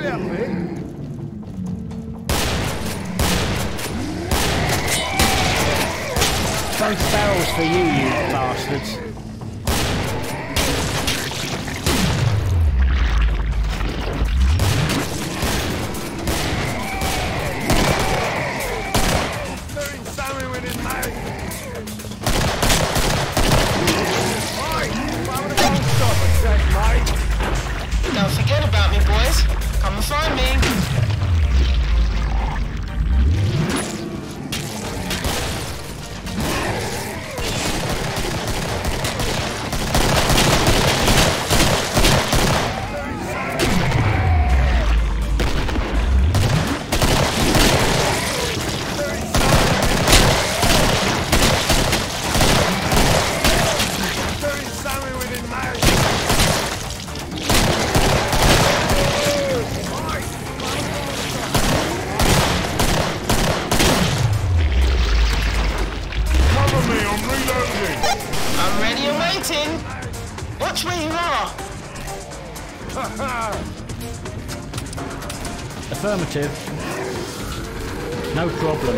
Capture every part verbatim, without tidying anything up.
that bit. Both barrels for you, you bastards. Doing something with his mouth. Don't forget about me, boys. Come and find me. Watch where you are! Affirmative. No problem.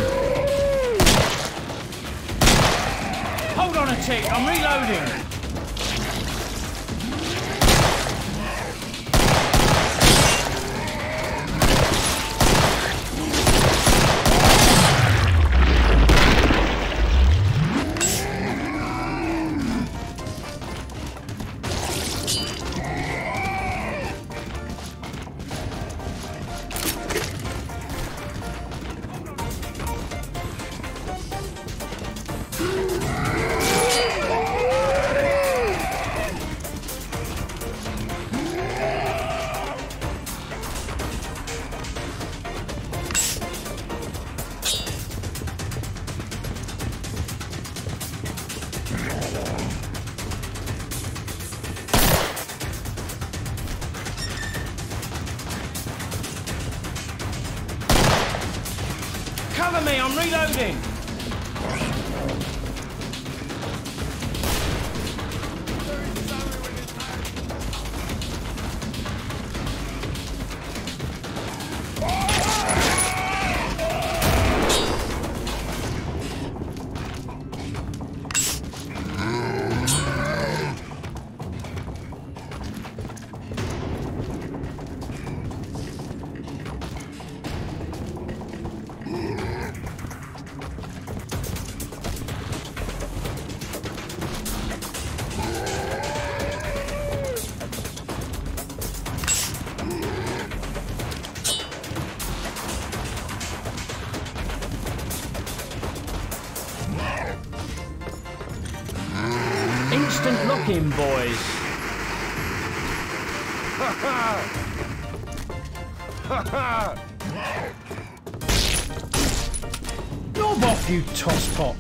Hold on a tick, I'm reloading! Cover me, I'm reloading! Instant lock-in, boys. Ha ha! Ha ha! Knob off, you tosspot.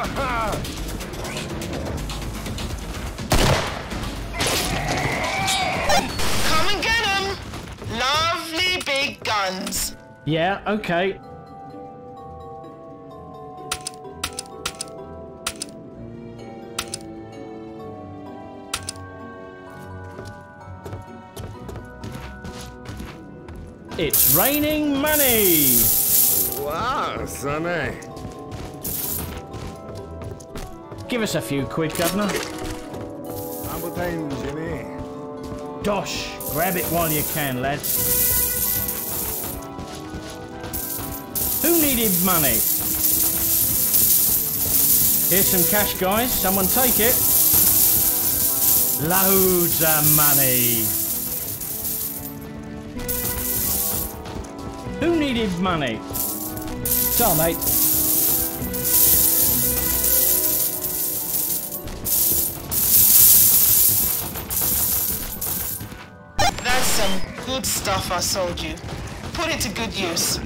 Come and get them! Lovely big guns. Yeah, okay. It's raining money! Wow, sonny. Give us a few quid, Governor. Ample time, Jimmy. Dosh, grab it while you can, lads. Who needed money? Here's some cash, guys. Someone take it. Loads of money. Who needed money? Tell, mate. That's some good stuff I sold you. Put it to good use.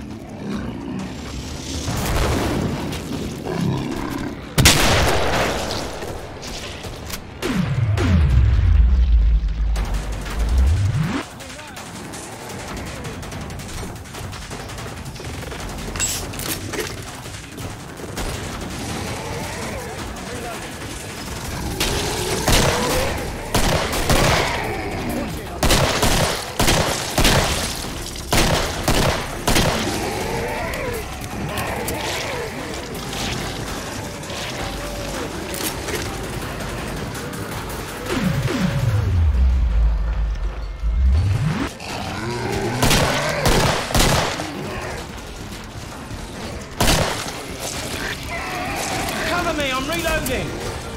Me, I'm reloading.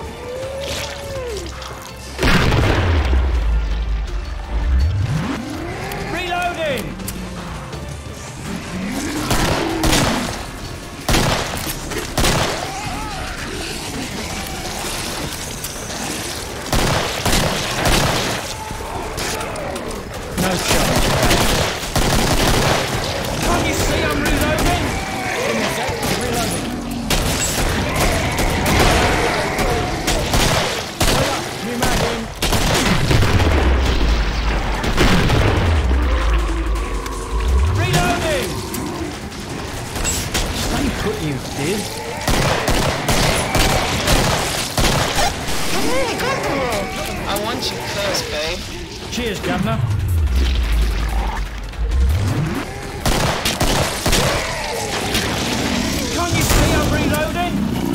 Reloading. No chance. Can't you see I'm reloading? Give me a sec, I'm reloading. Put you did. You really got them all. I want you first, babe. Cheers, Governor. Can't you see I'm reloading?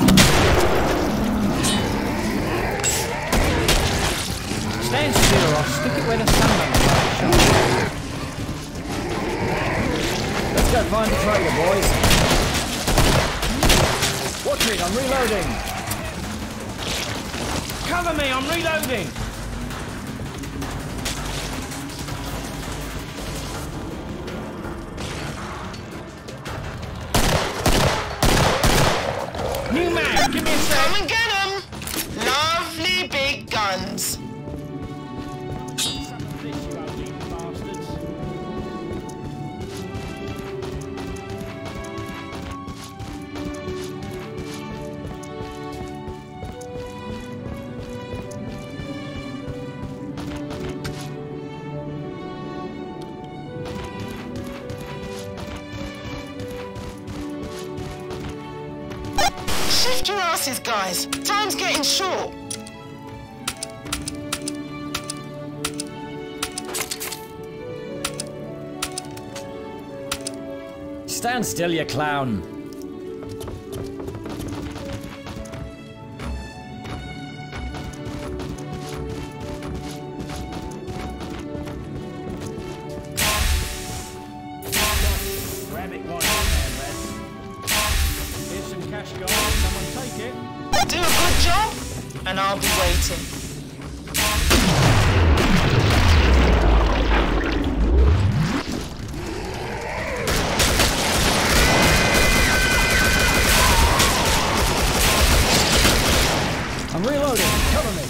Stand still or I'll stick it where the sun don't shine. Let's go find the trailer, boys. Watch it, I'm reloading. Cover me, I'm reloading. New man, give me a sec. Come and get them. Lovely big guns. This, you ugly bastards. Shift your asses, guys. Time's getting short. Stand still, you clown. Grab it while you can, lads. Here's some cash, guys. Someone take it. Do a good job, and I'll be waiting. I'm reloading. Cover me.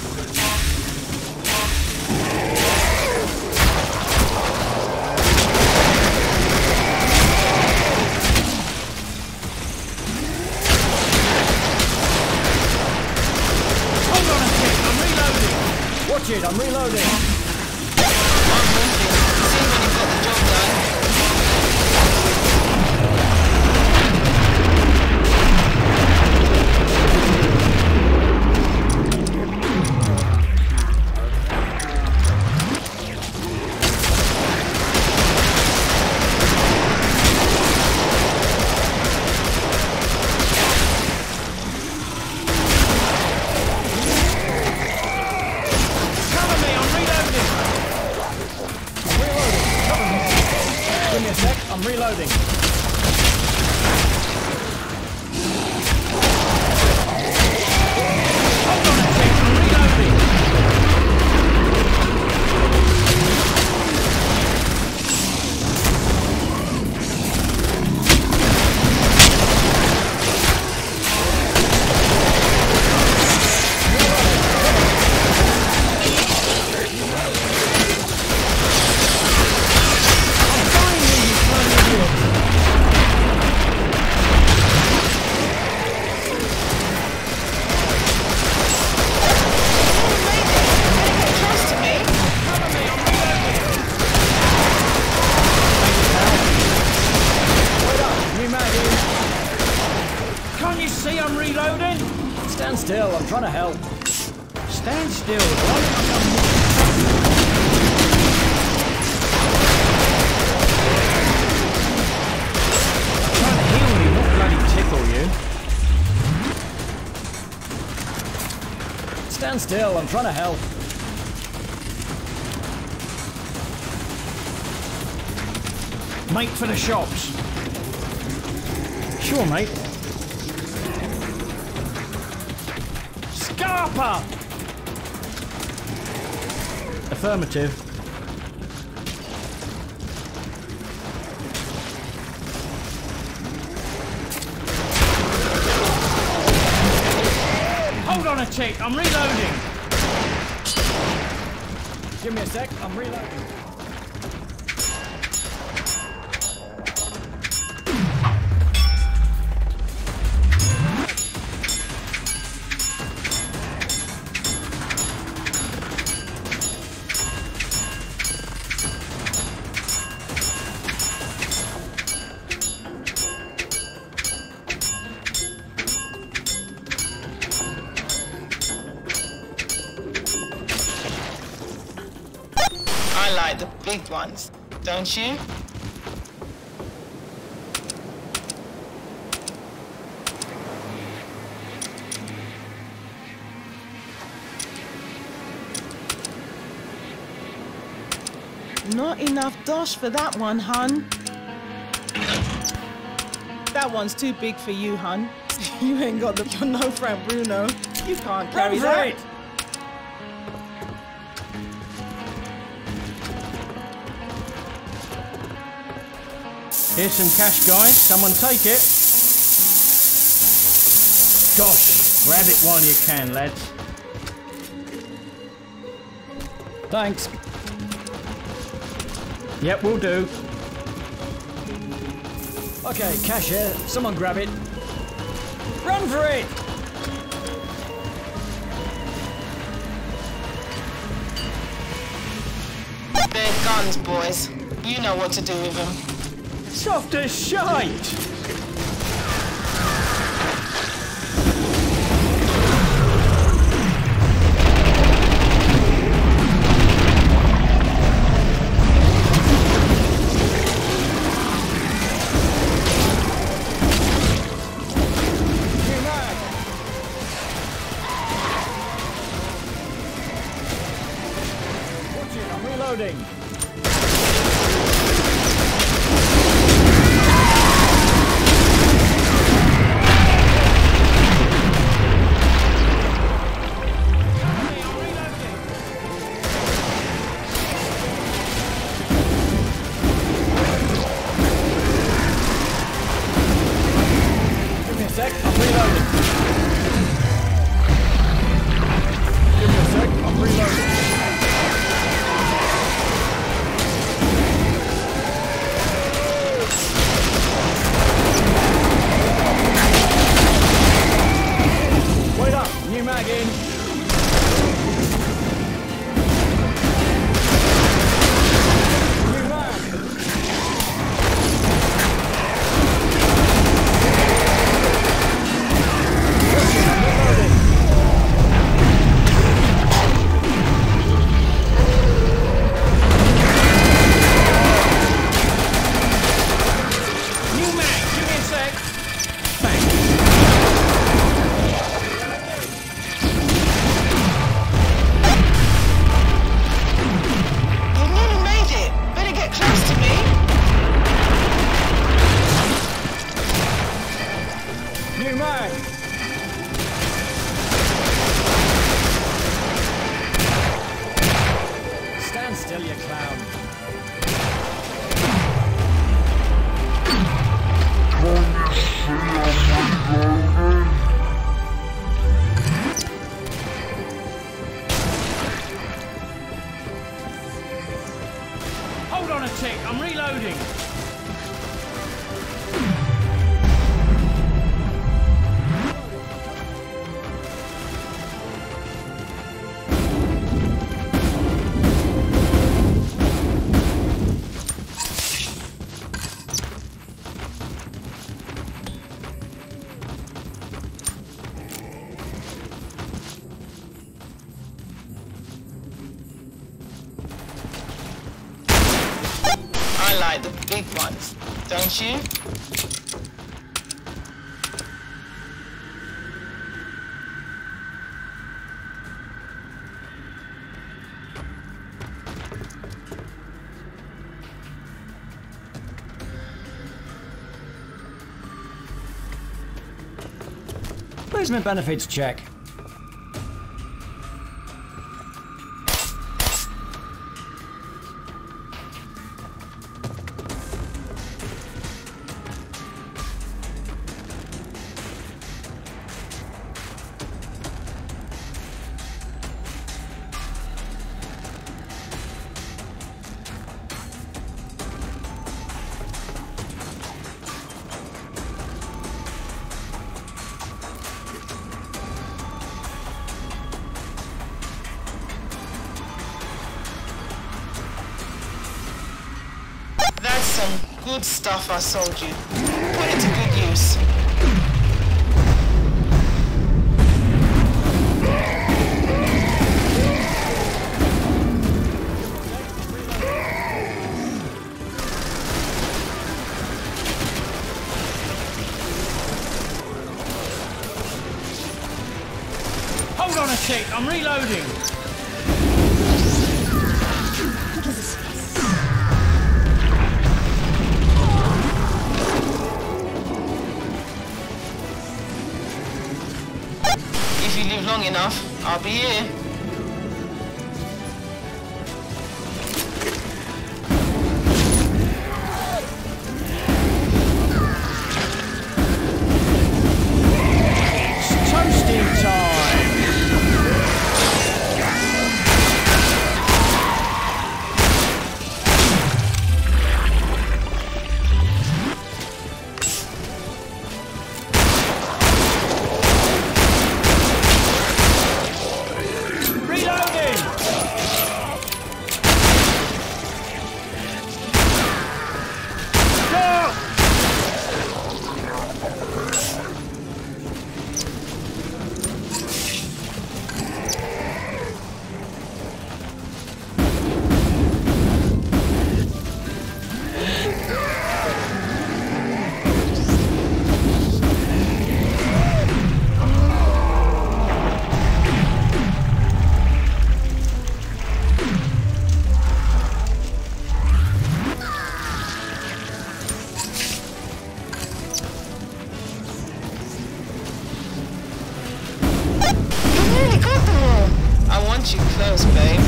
Watch it, I'm reloading. I'm moving. See when you've got the job done. I'm reloading. Hold on a sec, I'm reloading. See, I'm reloading. Stand still, I'm trying to help. Stand still. Why don't I come I'm trying to heal you, not bloody tickle you. Stand still, I'm trying to help. Make for the shops. Sure, mate. Scarpa! Affirmative. Hold on a tick, I'm reloading. Give me a sec, I'm reloading. I like the big ones, don't you? Not enough dosh for that one, hun. That one's too big for you, hun. You ain't got the... You're no Frank Bruno. You can't carry that. It. Here's some cash, guys. Someone take it. Gosh, grab it while you can, lads. Thanks. Yep, we'll do. Okay, cash here. Someone grab it. Run for it! They're guns, boys. You know what to do with them. Soft as shite! Watch it, I'm reloading. Give me a sec, I'm reloading. Give me a sec, I'm reloading. Wait up, new mag in. on a tick, I'm reloading. I like the big ones, don't you? Placement benefits check. That's some good stuff I sold you. Put it to good use. Hold on a tick, I'm reloading. If you live long enough, I'll be here. It's toasting time. I want you close, babe.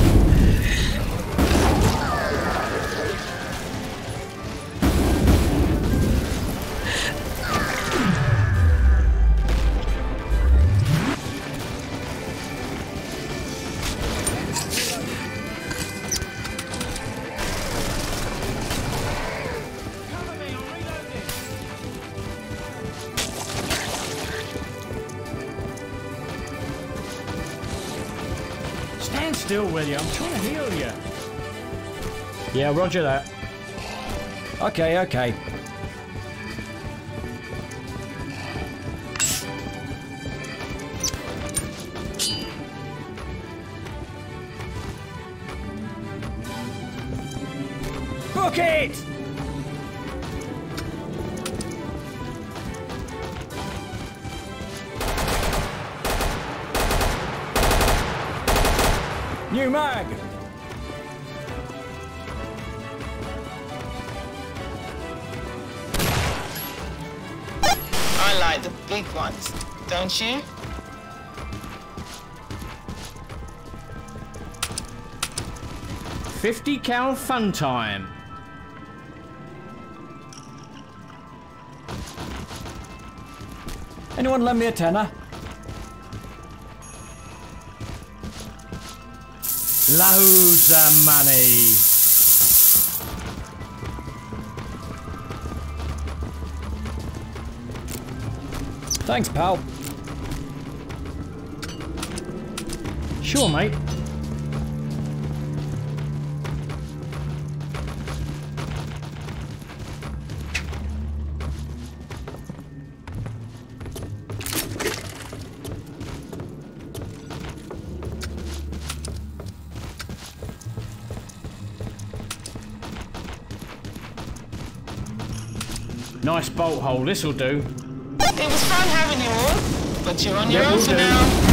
Stand still, will you? I'm trying to heal you. Yeah, roger that. Okay, okay. Book it! New mag! I like the big ones, don't you? fifty cal fun time. Anyone lend me a tenner? Loads of money. Thanks, pal. Sure, mate. Nice bolt hole, this'll do. It was fun having you all, but you're on your Yeah, own will for do. now.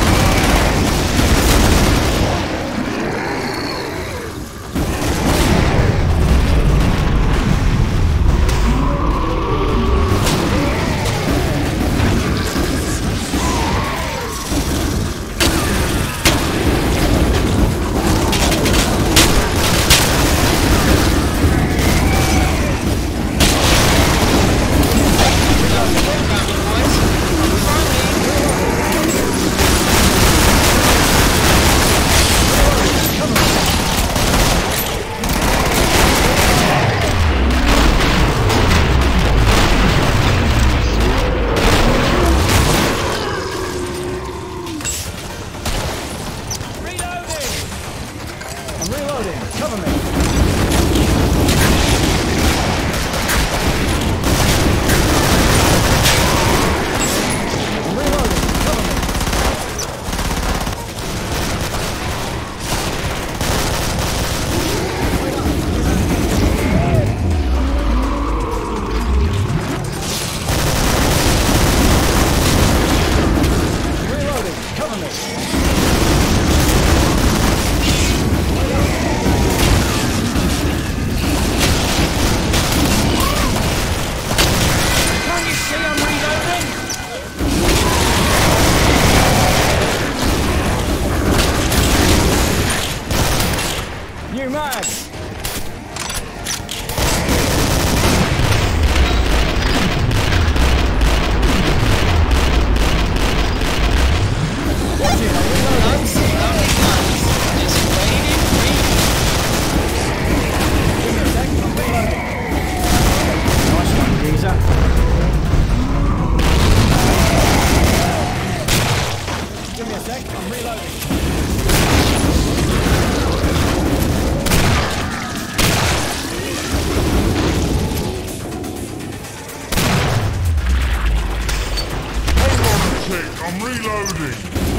I'm reloading.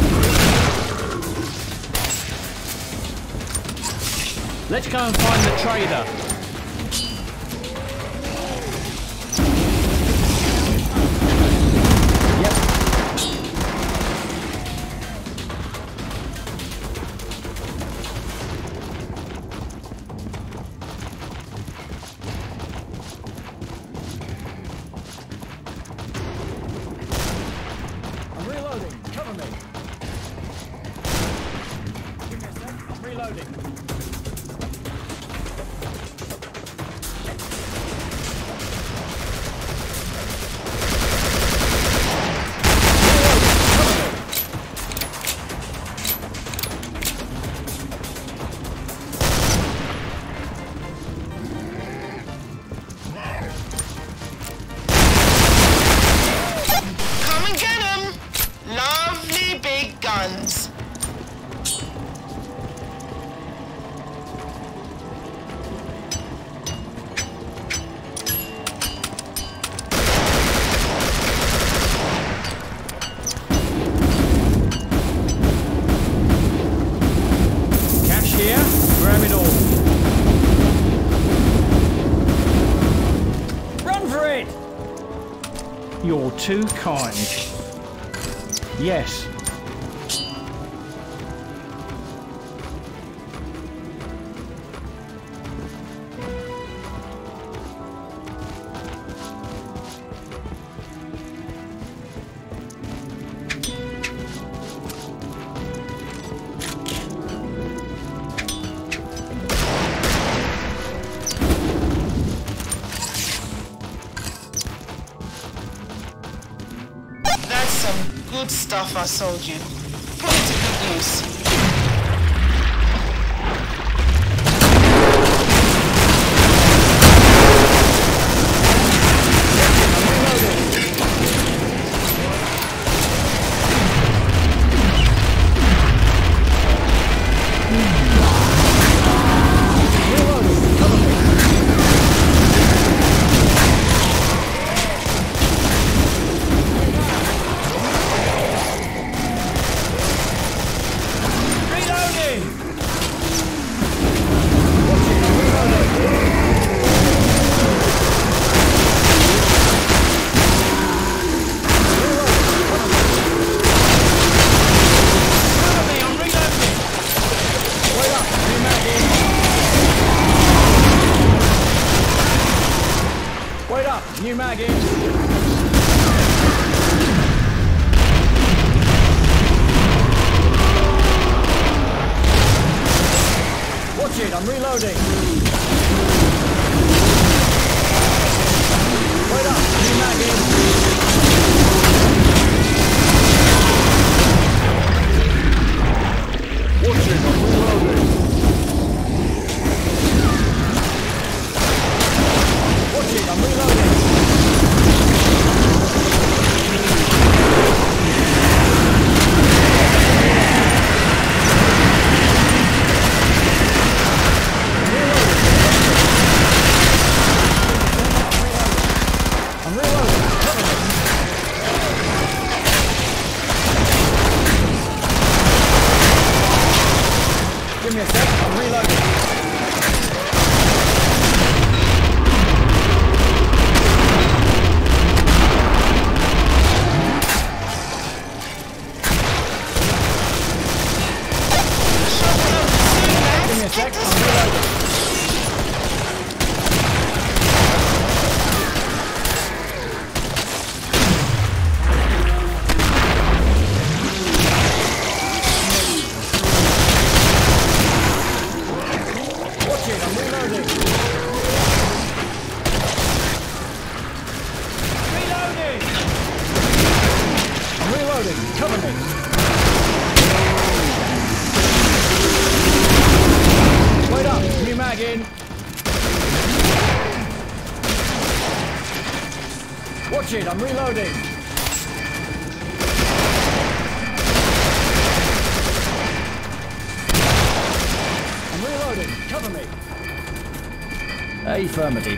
Let's go and find the trader. Come and get 'em! Lovely big guns. Cash here, grab it all. Run for it! You're too kind. Yes. That's some good stuff I sold you. Put it to good use. reloading. Wait up, new mag in. Watch it, I'm reloading. Watch it, I'm reloading. I'm reloading. Cover me. Give me a sec, I'm reloading. Give me a sec, I'm reloading. Watch it, I'm reloading. Reloading! I'm reloading. Cover me. Wait up. New mag in. Watch it. I'm reloading. I'm reloading. Cover me. Affirmative.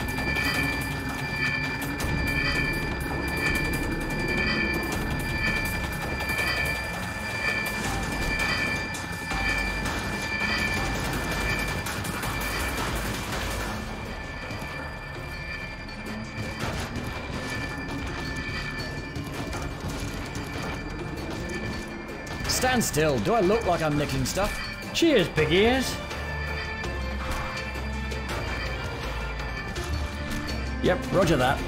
Stand still. Do I look like I'm nicking stuff? Cheers, big ears. Yep, roger that.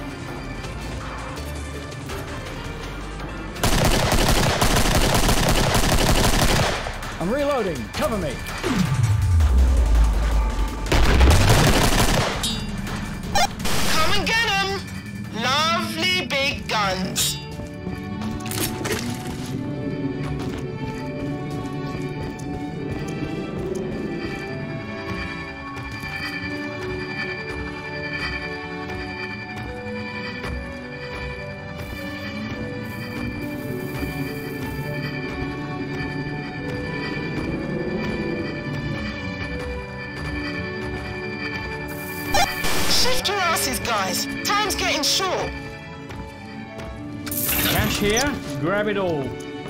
I'm reloading. Cover me. Come and get 'em! Lovely big guns. Shift your asses, guys. Time's getting short. Cash here, grab it all.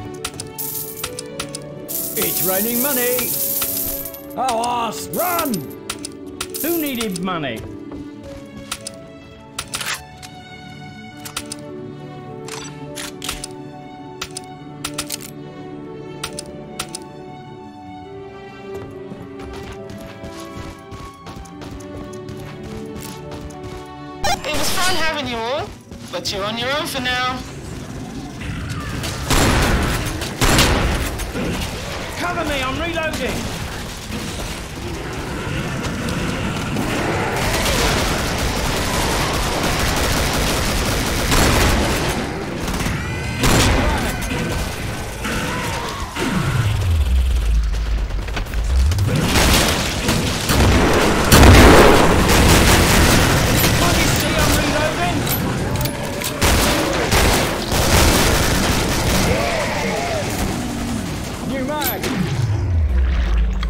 It's raining money. Oh, arse, run! Who needed money? It was fun having you all, but you're on your own for now. Cover me, I'm reloading. New mag.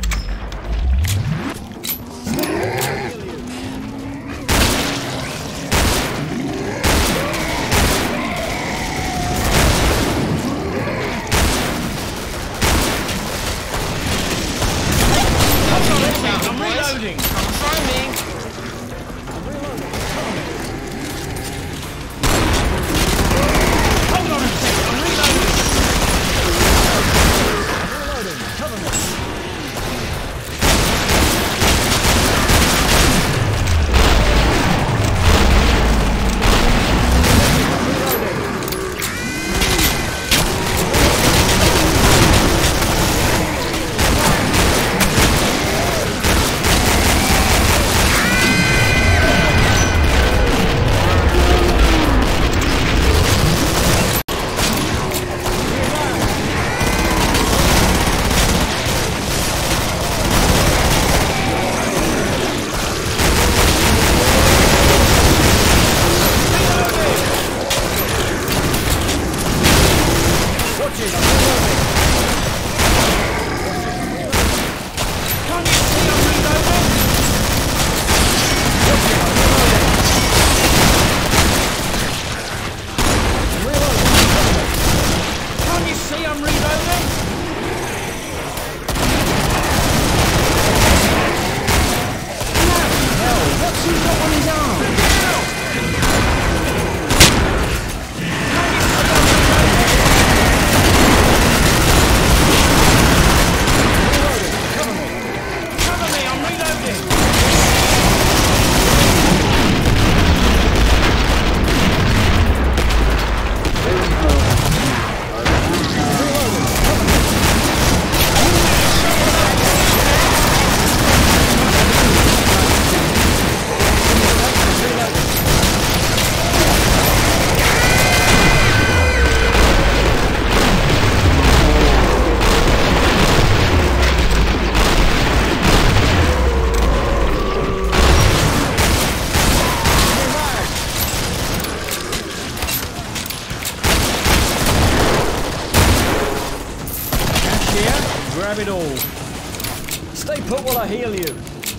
here. Grab it all. Stay put while I heal you.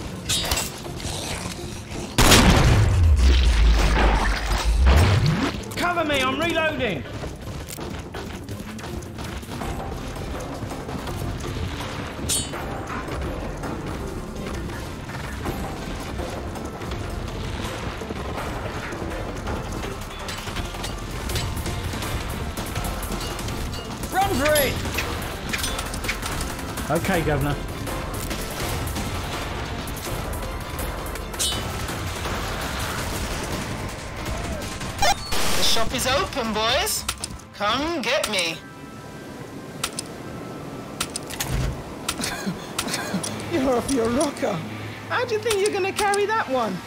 Cover me, I'm reloading. Run for it! Okay, Governor. The shop is open, boys. Come get me. You're off your rocker. How do you think you're going to carry that one?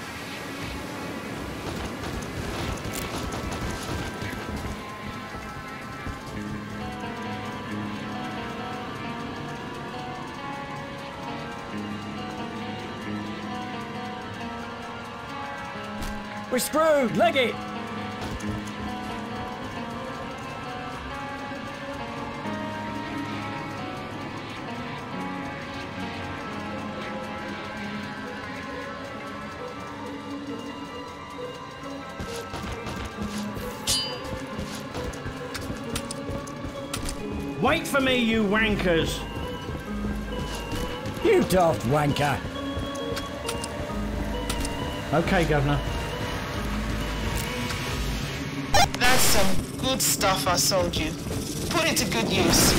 We're screwed! Leg it! Wait for me, you wankers. You daft wanker! Okay, Governor. That's some good stuff I sold you. Put it to good use.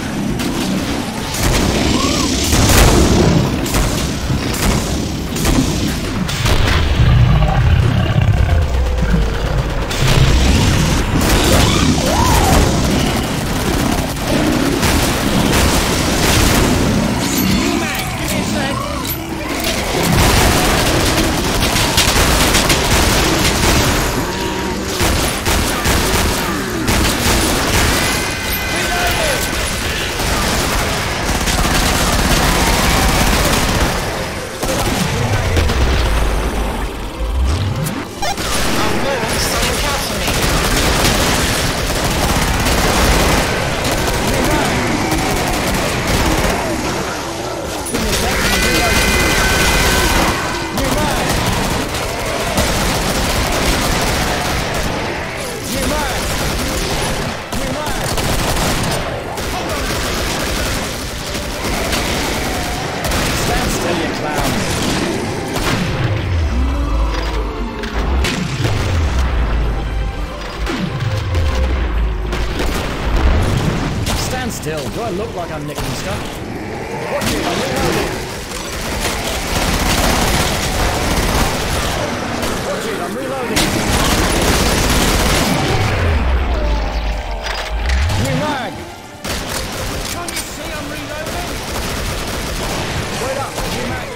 Still, do I look like I'm nicking stuff? Watch it, I'm reloading! Watch it, I'm reloading! New mag! Can't you see I'm reloading? Wait up, new mag!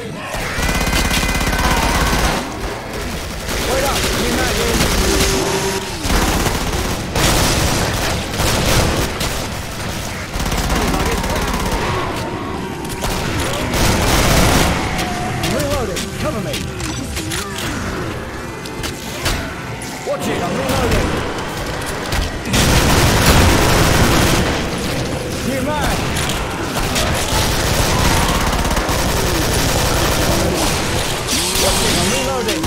Wait up, new mag in! Cover me! Watch it, I'm reloading! New mag! Watch it, I'm reloading!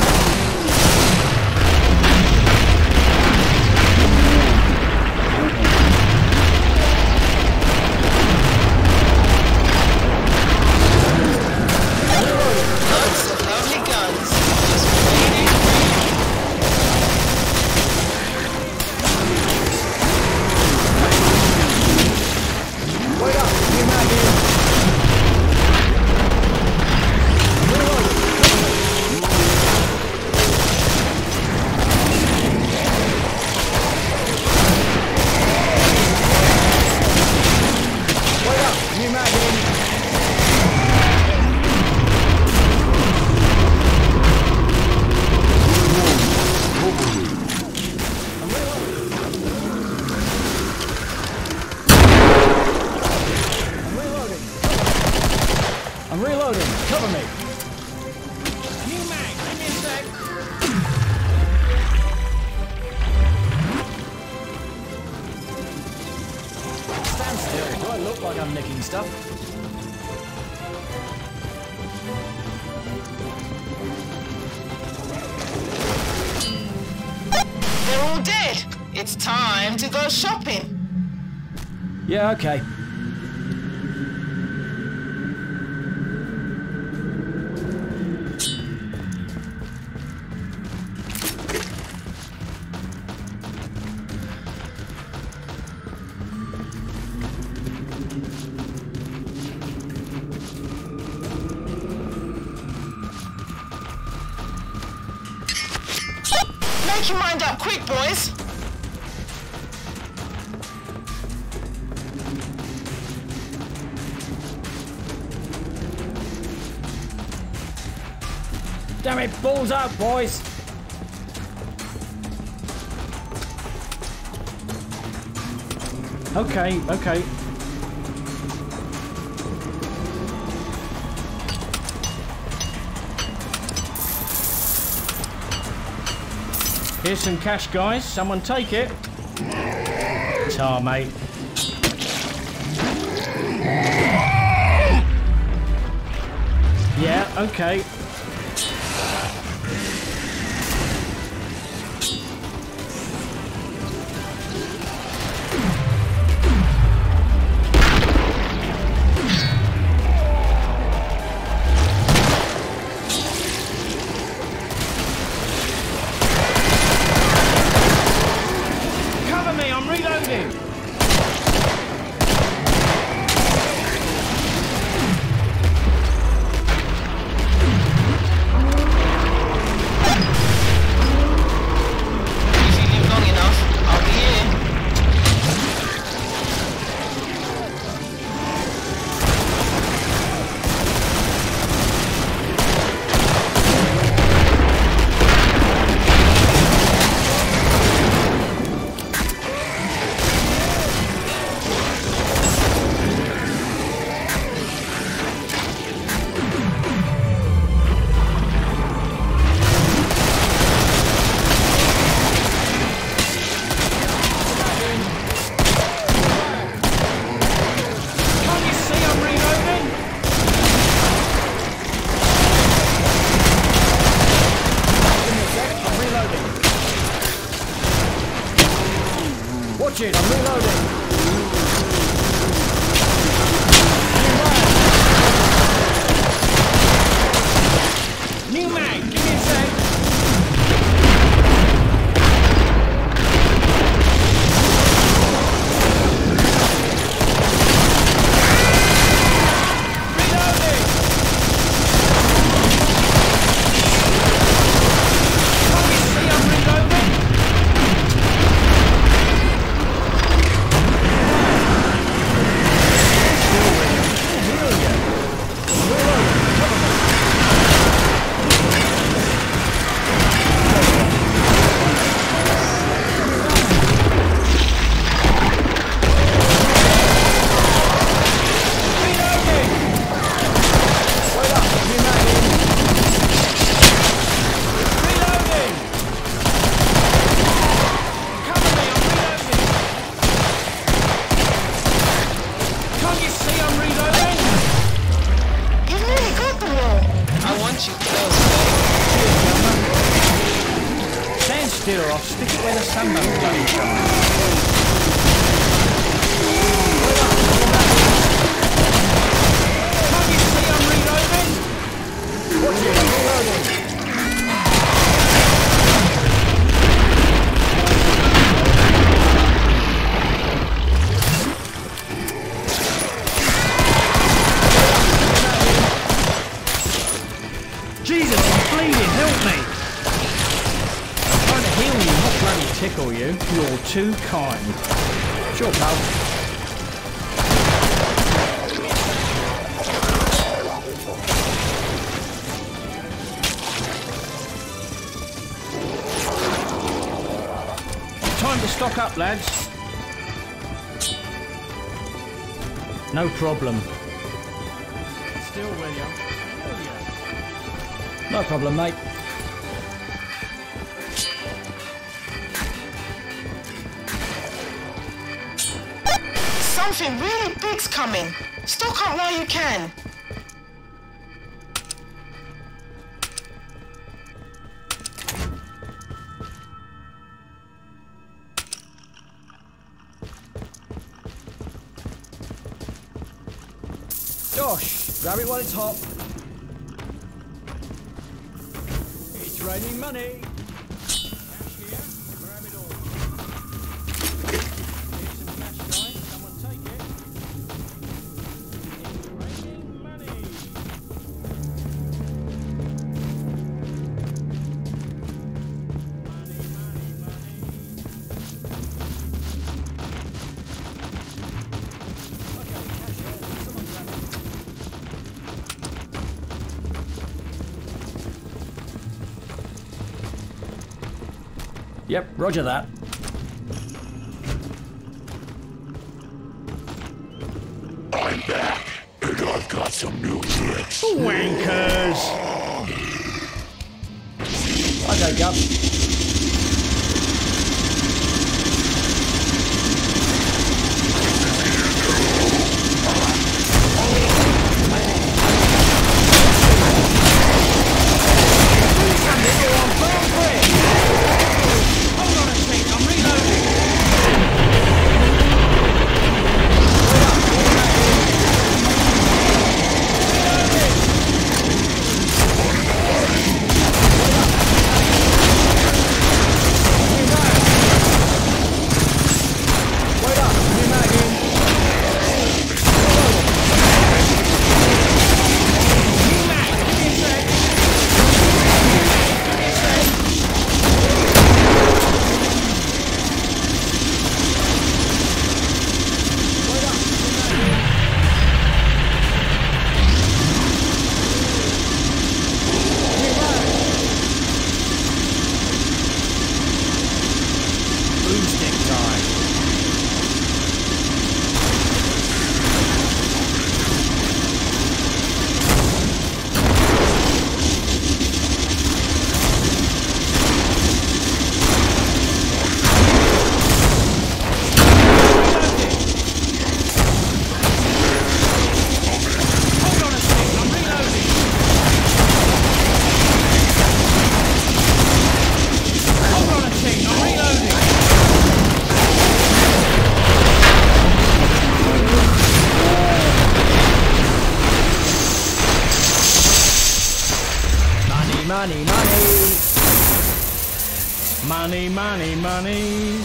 I'm reloading. Cover me. New mag, give me a sec. Stand still. Do I look like I'm nicking stuff? They're all dead. It's time to go shopping. Yeah, okay. Make your mind up quick, boys. Damn it, balls up, boys. Okay, okay. Here's some cash, guys. Someone take it. Tar, mate. Yeah, okay. Cover me, I'm reloading. If you live long enough, I'll be here. Can't you see I'm reloading? I'm reloading. Watch it, I'm reloading. New mag, give me a sec. Reloading. Can't you see I'm reloading? Reloading. Wait up, new mag in. Reloading. Cover me, I'm reloading. Can't you see I'm reloading? You've nearly got them all. I want you close. Stand still, or I'll stick it where the sun don't go. Can't you see I'm reloading? Watch it, I'm reloading. Jesus, I'm bleeding, help me! I'm trying to heal you, not bloody tickle you. You're too kind. Sure, pal. Time to stock up, lads. No problem. Still, William. William. No problem, mate. Something really big's coming. Stock up while you can. Josh, grab it while it's hot. It's raining money. Cash here, grab it all. Here's some cash, guys. Someone take it. It's raining money. Money, money, money. Okay, cash here. Someone grab it. Yep, roger that. I'm back, and I've got some new tricks. Wankers! Okay, Gup. Money, money. Money, money, money.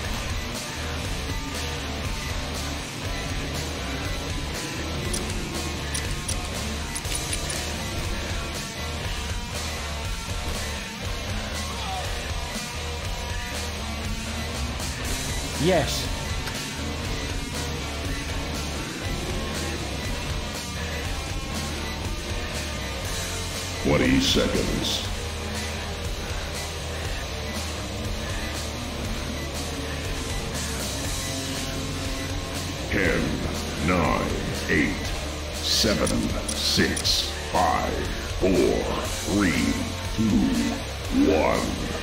Yes. Twenty seconds. Ten, nine, eight, seven, six, five, four, three, two, one.